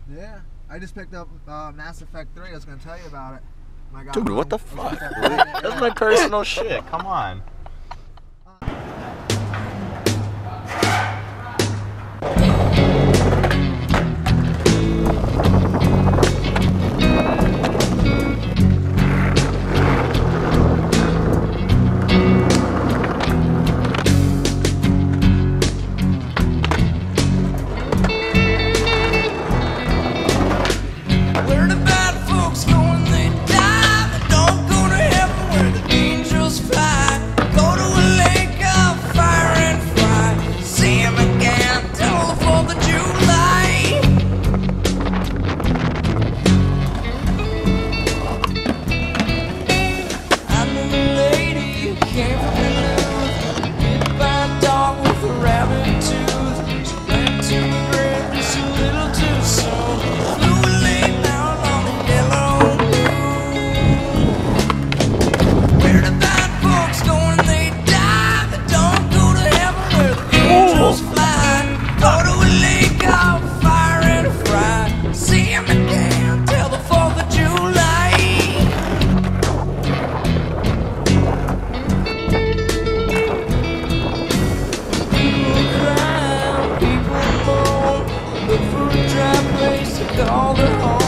Yeah, I just picked up Mass Effect 3. I was gonna tell you about it. My God, Dude, what the fuck? That's my personal shit. Come on. Learn about folks going they die, but don't go to heaven where the angels fly. Go to a lake of fire and fry. See him again till the 4th of July. I knew a lady who came from the news, bit by a dog with a rabbit tooth. She went to the grave just a little too soon. Flew a late down on the yellow moon. Where the bad folks go when they die, they don't go to heaven where the angels fly. Go to a lake of fire and fry. See him again till the 4th of July. People cry, people moan, look for a dry place to call their home.